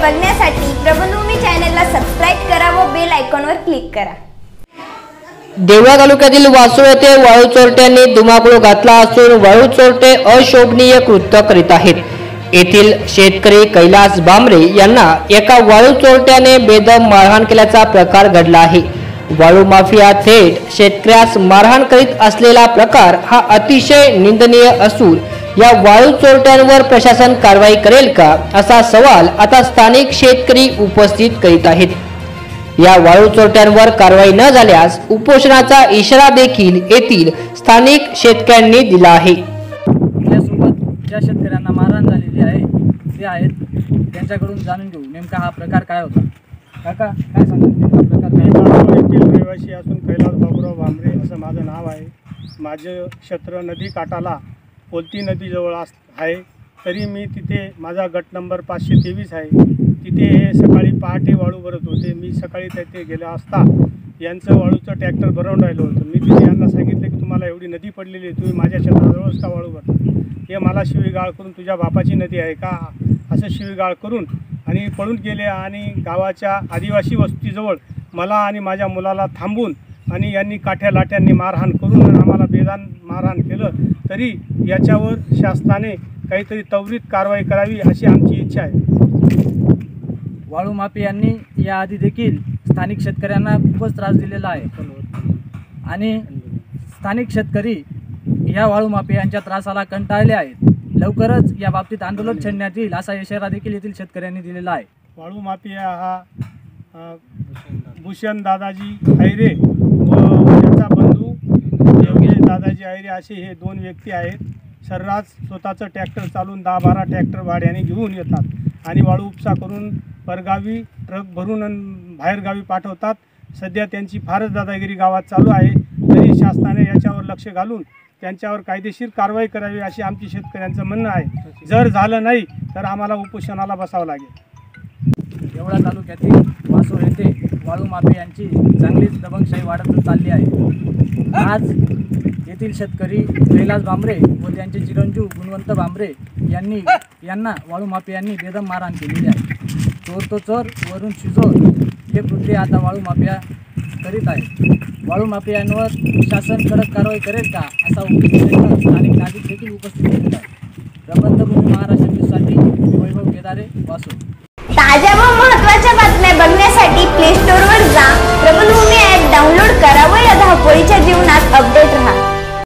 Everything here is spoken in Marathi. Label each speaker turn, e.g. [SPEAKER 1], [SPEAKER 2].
[SPEAKER 1] बघण्यासाठी प्रबंधभूमी चॅनलला सबस्क्राइब करा व बेल आयकॉनवर क्लिक करा।
[SPEAKER 2] देवळा तालुक्यातील वासोळ येथे वाळू चोरट्यांनी धुमाकूळ घातला असून वाळू चोरटे अशोभनीय कृत्य करीत आहेत। येथील शेतकरी कैलास बांबरे यांना एका वाळू चोरट्याने बेदम मारहाण केल्याचा प्रकार घडला आहे। वाळू माफिया थेट शेतकऱ्यास मारहाण करीत असलेला प्रकार हा अतिशय निंदनीय असून या वाळू चोरट्यांवर प्रशासन कारवाई करेल का असा सवाल आता स्थानिक शेतकरी उपस्थित करीत आहेत। या वाळू चोरट्यांवर कारवाई न झाल्यास उपोषणाचा इशारा देखील येथील स्थानिक शेतकऱ्यांनी दिला आहे।
[SPEAKER 3] आपल्यासोबत ज्या शेतकऱ्यांना मारहाण झालेली आहे ते आहेत, त्यांच्याकडून जाणून घेऊ नेमका हा प्रकार काय होता। काका काय सांगता नेमका प्रकार काय?
[SPEAKER 4] मी येथील रहिवासी असून कैलास बाबूराव बांबरे असं माझं नाव आहे। माझं क्षेत्र नदी काठाला पोलती नदीजवळ आहे, तरी मी तिथे माझा गट नंबर 523 आहे। तिथे हे सकाळी पहाटे वाळू भरत होते। मी सकाळी तिथे गेला असता यांचं वाळूचं ट्रॅक्टर भरवून राहिलं होतं। मी तिथे यांना सांगितलं की तुम्हाला एवढी नदी पडलेली आहे, तुम्ही माझ्या क्षेत्राजवळच का वाळू भरता? हे मला शिवीगाळ करून तुझ्या बापाची नदी आहे का असं शिवीगाळ करून आणि पळून गेले आणि गावाच्या आदिवासी वस्तीजवळ मला आणि माझ्या मुलाला थांबून आणि यांनी काठ्या लाट्यांनी मारहाण करून आम्हाला बेदान मारहाण केलं। तरी याच्यावर शासनाने काहीतरी त्वरित कारवाई करावी अशी आमची इच्छा आहे।
[SPEAKER 3] वाळू माफियांनी याआधी देखील स्थानिक शेतकऱ्यांना खूपच त्रास दिलेला आहे आणि स्थानिक शेतकरी या वाळू माफियांच्या त्रासाला कंटाळले आहेत। लवकरच या बाबतीत आंदोलन छेडण्यात येईल असा इशारा देखील येथील शेतकऱ्यांनी दिलेला आहे।
[SPEAKER 4] वाळू माफिया हा भूषण दादाजी हैरे व त्याचा बंधू योगेश दादाजी हैरे असे हे दोन व्यक्ती आहेत। सर्रास स्वतःचं ट्रॅक्टर चालून 10-12 ट्रॅक्टर भाड्याने घेऊन येतात आणि वाळू उपसा करून परगावी ट्रक भरून बाहेरगावी पाठवतात। सध्या त्यांची फारच दादागिरी गावात चालू आहे, तरी शासनाने याच्यावर लक्ष घालून त्यांच्यावर कायदेशीर कारवाई करावी अशी आमची शेतकऱ्यांचं म्हणणं आहे। जर झालं नाही तर आम्हाला उपोषणाला बसावं लागेल।
[SPEAKER 3] देवळा तालुक्यातील वासोळ येथे वाळू माफियांची चांगलीच दबंगशाही वाढत चालली आहे। आज येथील शेतकरी कैलास बांबरे व त्यांचे चिरंजीव गुणवंत बांबरे यांना वाळू माफियांनी बेदम मारहाण केलेली आहे। चोर तो चोर वरून शिजोर हे कृत्य आता वाळू माफिया करीत आहे। वाळू माफियांवर शासन कडक कारवाई करेल का असा प्रश्न स्थानिक नागरिक देखील उपस्थित केलेला आहे। प्रबंधभूमी महाराष्ट्र न्यूजसाठी वैभव केदारे, वासोळ।
[SPEAKER 1] ताज्या व महत्त्वाच्या बातम्या बघण्यासाठी प्ले स्टोअरवर जा, प्रबंधभूमी ॲप डाउनलोड करा व या धावपळीच्या जीवनात अपडेट रहा।